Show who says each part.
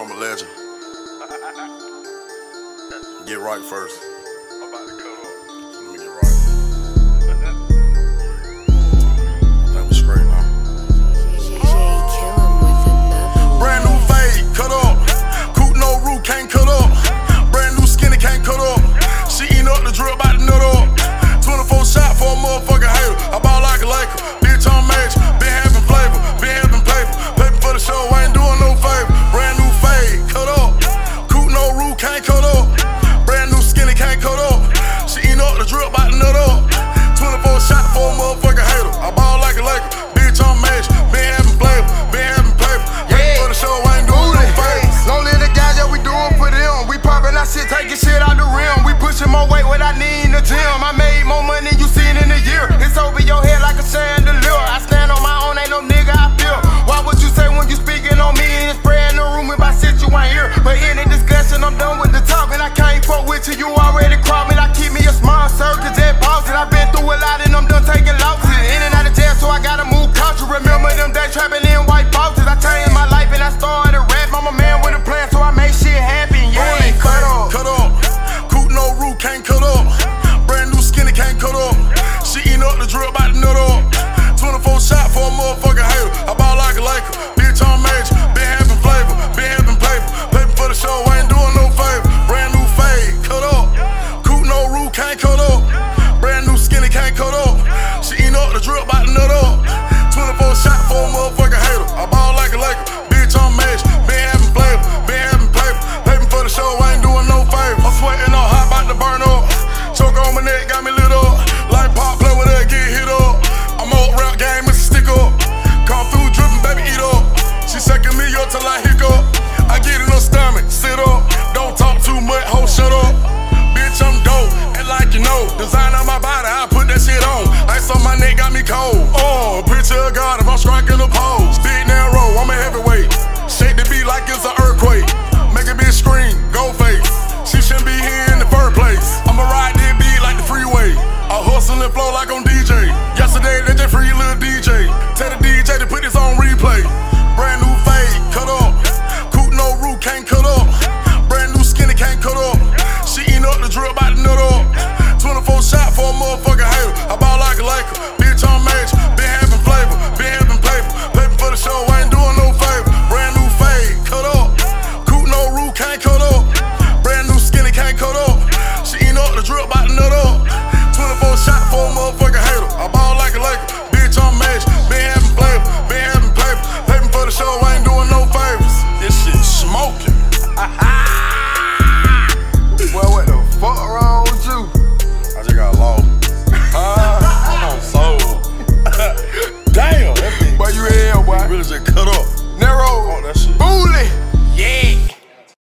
Speaker 1: I'm a legend. Get right first.
Speaker 2: I'm about to cut off.
Speaker 1: Let me get right. I think we're straight now. Brand new fade, cut off. Coot no root, can't cut off. Brand new skinny, can't cut off. She eating up the drill, about to nut off. 24 shot for a motherfucking hater. I ball like a Laker. Bitch on major. Been having flavor. Been having paper. Paper for the show, I ain't doing no favor. Brand new fade, cut off. Coot no root, can't cut off. Brand new skinny, can't cut off. She eating up the drill, about to nut off. 24 shot for a motherfucking hater. I ball like a Laker. Bitch on major. Been having flavor. Been having paper. Paper for the show, I ain't doing no favor.
Speaker 3: Long live the guys that we doing for them. We poppin' our shit, taking shit out the rim. We pushing more weight what I need in the gym. I made more money you seen in a year. It's over your head like a chandelier. I stand on my own, ain't no nigga I feel. Why would you say when you speaking on me and spreading the rumor about shit you ain't here? But in the discussion, I'm done with the talk. And I can't fuck with you, you already crawled me. I keep me a small circus at Boston. I've been through a lot and I'm done taking losses. In and out of jail, so I gotta move culture. Remember them days trapping in white boxes. I changed my life and I started rap. I'm a man with a plan, so I make shit happen. Yeah, cut off.
Speaker 1: Cut off. Coot no root, can't cut off. Brand new skinny, can't cut off. She eating up the drill, about to nut off. 24 shot for a motherfucking hater. I ball like a Laker. Bitch on major. Been having flavor. Been having paper. Paper for the show, I ain't doing no favor. Brand new fade, cut off. Coot no root, can't cut off. Brand new skinny, can't cut off. She eating up the drill, about to nut off. 24 shot for a motherfucking hater. I ball like a Laker. Bitch on major. Been having flavor. Been having paper. Paper for the show, I ain't doing no favor. I'm sweating all hot, about to burn up. Choke on my neck, got me lit up. Like pop, play with that, get hit up. I'm old rap game, it's a stick up. Come through drippin', baby, eat up. She sucking me up till I hiccup. I get in her stomach, sit up. Don't talk too much, ho, shut up. Bitch, I'm dope, and like you know. Design on my body, I put that shit on. Ice on my neck got me cold. Oh, picture of God if I'm striking a pose. Big narrow, I'm a heavyweight. Shake the beat like it's an earthquake. Make a bitch scream, go face. She shouldn't be here in the first place. I'ma ride that beat like the freeway. I hustle and flow like on DJ. Yesterday, they just free little DJ.